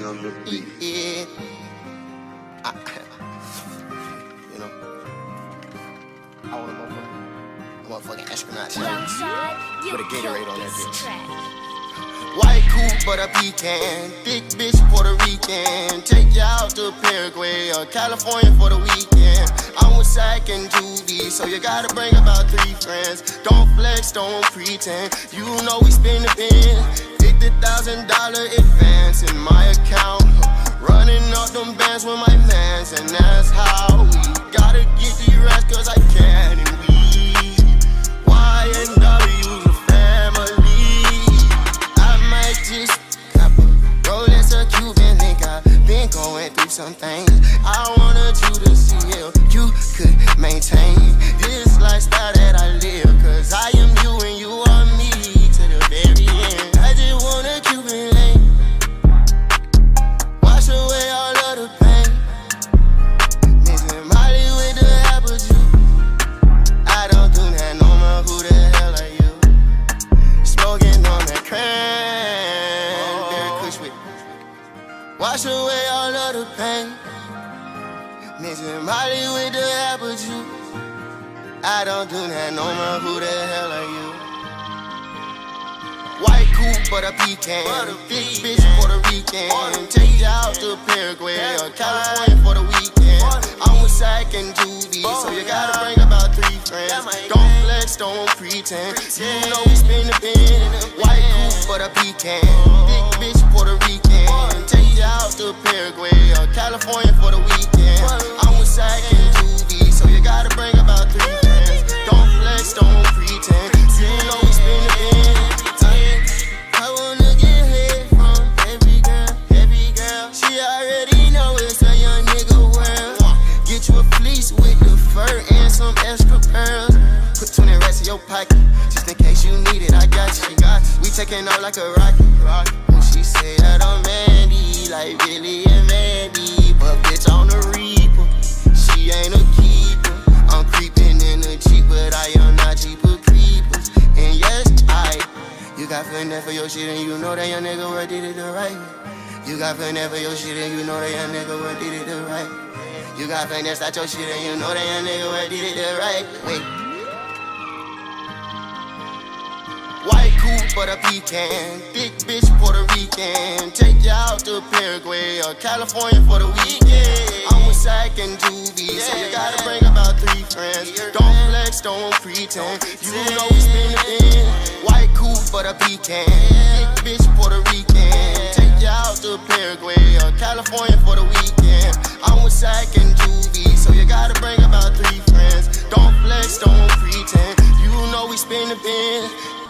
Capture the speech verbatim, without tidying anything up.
Easy on the beat. Yeah. I, you know, I want a motherfucking, motherfucking astronaut shot. Put a Gatorade on that bitch. White coupe but a pecan, thick bitch Puerto Rican. Take you out to Paraguay or California for the weekend. I'm with Sack and Juvie, so you gotta bring about three friends. Don't flex, don't pretend. You know we spin the bin. Fifty thousand dollar advance in my account. Running up them bands with my mans, and that's how we gotta get these rats, cause I can and we Y N W's a family. I might just cop a Rolex or Cuban link. I've been going through some things. I wanted you to see if you could maintain this lifestyle that I live, cause I am you and you are me to the very end. I just want a Cuban link, wash away all of the pain. Mixing Molly with the apple juice. I don't do that no more, who the hell are you? Smoking on that cranberry kush with. Wash away all of the pain. Mixing Molly with the apple juice. I don't do that no more, who the hell are you? White coupe but a pecan, thick bitch Puerto Rican. Take you out to Paraguay or California for the weekend. I'm with Sack and Juvie, so you gotta bring about three friends. Don't flex, don't pretend. You know we spin the bin. White coupe but a pecan, thick bitch Puerto Rican. Take you out to Paraguay or California for the weekend. I'm with Sack and Juvie, so you gotta bring about three friends. Don't flex, don't pretend. You know we spin the bin. I wanna get head from every girl, every girl. She already know it's a young nigga world. Get you a fleece with the fur and some extra pearls. Put twenty racks in your pocket, just in case you need it. I got you. We taking off like a rocket. When she say that I'm Mandy, like Billy and Mandy, but bitch on the Reaper, she ain't a keeper. I'm creeping in the Jeep, but I am not Jeeper creepers. And yes, I. You got finesse for your shit and you know that your nigga work did it the right way. You got finesse for your shit and you know that your nigga work did it the right way. You got finesse at your shit and you know that your nigga work did it the right way. White coupe but a pecan, thick bitch Puerto Rican. Take you out to Paraguay or California for the weekend. I'm with Sack and Juvie, so you gotta bring about three friends. Don't flex, don't pretend. You know we spin the bin. White coupe but a pecan, thick bitch Puerto Rican. Take you out to Paraguay or California for the weekend. I'm with Sack and Juvie, so you gotta bring about three friends. Don't flex, don't pretend. You know we spin the bin.